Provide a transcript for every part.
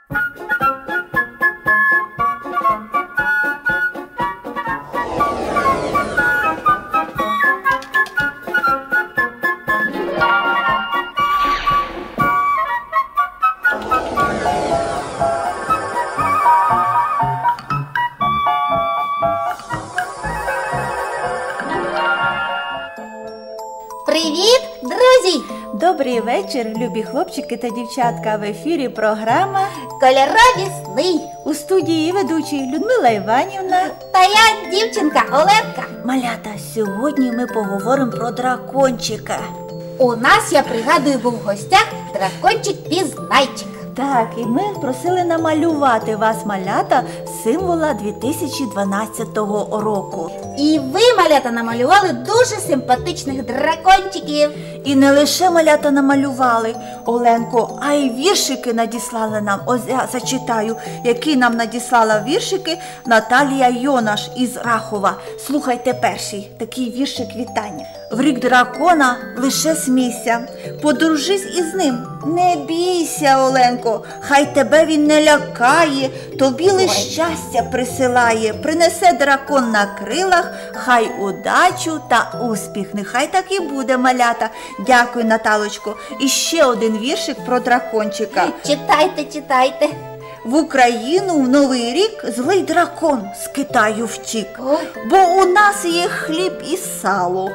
Привіт, друзі! Добрий вечір, любі хлопчики та дівчатка. В ефірі програма Кольорові сни. у студії ведучі Людмила Іванівна Та я дівчинка Оленка. Малята, сьогодні ми поговоримо про дракончика. У нас, я пригадую, був в гостях дракончик-пізнайчик. Так, і ми просили намалювати вас, малята, символа 2012 року. І ви, малята, намалювали дуже симпатичних дракончиків. І не лише малята намалювали, Оленко, а й віршики надіслали нам. Ось я зачитаю, які нам надіслала віршики Наталія Йонаш із Рахова. Слухайте перший, такий віршик вітання. В рік дракона лише смійся, подружись із ним, не бійся, Оленко, хай тебе він не лякає, тобі лиш щастя присилає, принесе дракон на крилах, хай удачу та успіх, нехай так і буде, малята. Дякую, Наталочко. І ще один віршик про дракончика. Читайте, читайте. В Україну в Новий рік злий дракон з Китаю втік, бо у нас є хліб і сало,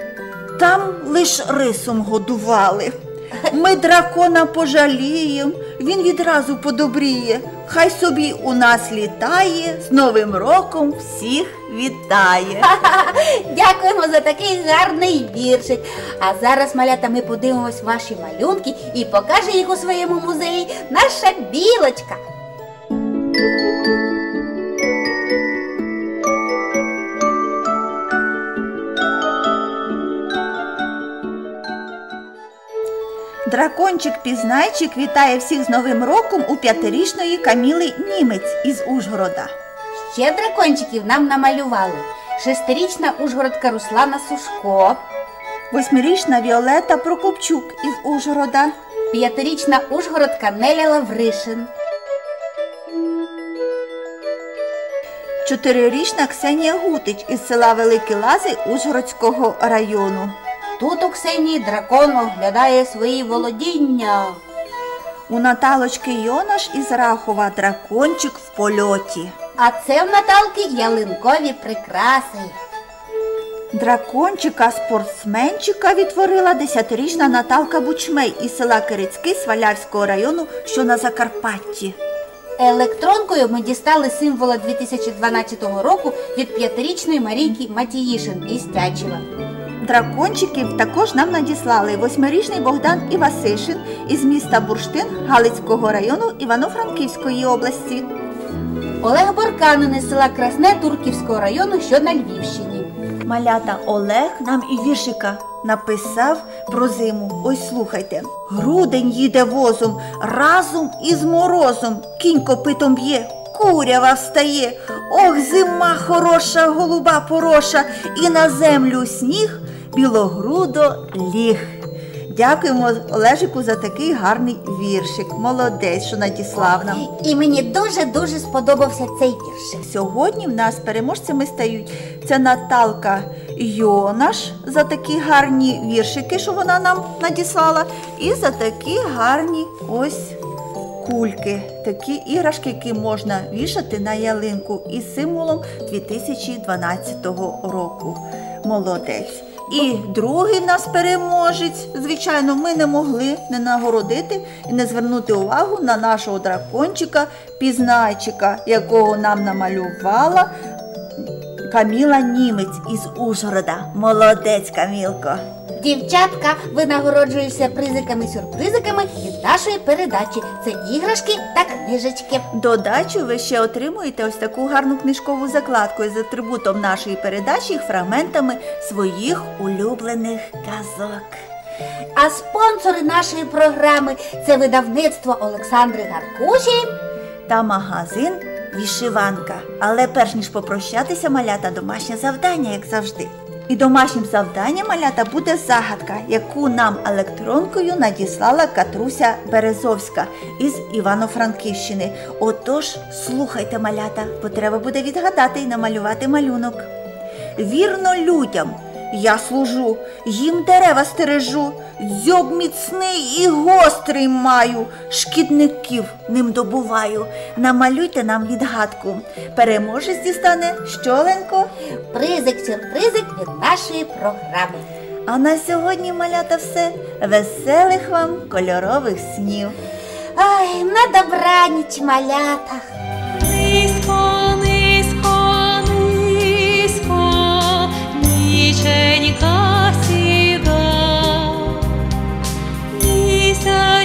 там лиш рисом годували. Ми дракона пожалієм, він відразу подобріє, хай собі у нас літає, з Новим роком всіх вітає. Дякуємо за такий гарний віршик. А зараз, малята, ми подивимось ваші малюнки і покаже їх у своєму музеї наша Білочка. Дракончик-пізнайчик вітає всіх з Новим роком у 5-річної Каміли Німець із Ужгорода. Ще дракончиків нам намалювали 6-річна ужгородка Руслана Сушко, 8-річна Віолета Прокопчук із Ужгорода, 5-річна ужгородка Неля Лавришин, 4-річна Ксенія Гутич із села Великі Лази Ужгородського району. Тут у Ксенії дракон оглядає свої володіння. У Наталочки Йонаш із Рахова дракончик в польоті. А це в Наталки ялинкові прикраси. Дракончика-спортсменчика відтворила 10-річна Наталка Бучмей із села Кирицький Свалявського району, що на Закарпатті. Електронкою ми дістали символа 2012 року від 5-річної Марійки Матіїшин із Тячева. Дракончиків також нам надіслали 8-річний Богдан Івасишин із міста Бурштин Галицького району Івано-Франківської області. Олег Борканин із села Красне Турківського району, що на Львівщині. Малята, Олег нам і віршика написав про зиму. Ось слухайте. Грудень їде возом, разом із морозом, кінь копитом б'є, курява встає. Ох, зима хороша, голуба пороша, і на землю сніг білогрудо ліг. Дякуємо Олежику за такий гарний віршик. Молодець, що надіслав нам. І мені дуже-дуже сподобався цей віршик. Сьогодні в нас переможцями стають це Наталка Йонаш за такі гарні віршики, що вона нам надіслала, і за такі гарні ось кульки, такі іграшки, які можна вішати на ялинку із символом 2012 року. Молодець. І другий нас переможець. Звичайно, ми не могли не нагородити і не звернути увагу на нашого дракончика-пізнайчика, якого нам намалювала Каміла Німець із Ужгорода. Молодець, Камілко! Дівчатка, ви нагороджуєтеся призиками-сюрпризиками від нашої передачі. Це іграшки та книжечки. Додачу ви ще отримуєте ось таку гарну книжкову закладку із атрибутом нашої передачі і фрагментами своїх улюблених казок. А спонсори нашої програми – це видавництво Олександри Гаркуші та магазин «Вишиванка». Але перш ніж попрощатися, малята, домашнє завдання, як завжди. І домашнім завданням, малята, буде загадка, яку нам електронкою надіслала Катруся Березовська із Івано-Франківщини. Отож, слухайте, малята, бо треба буде відгадати і намалювати малюнок. Вірно людям я служу, їм дерева стережу, дзьоб міцний і гострий маю, шкідників ним добуваю. Намалюйте нам відгадку. Переможець дістане що, Оленко? Призик-сюрпризик від нашої програми. А на сьогодні, малята, все. Веселих вам кольорових снів. Ой, на добраніч, малята. Низько, низько, низько, ніченька сіда, місяць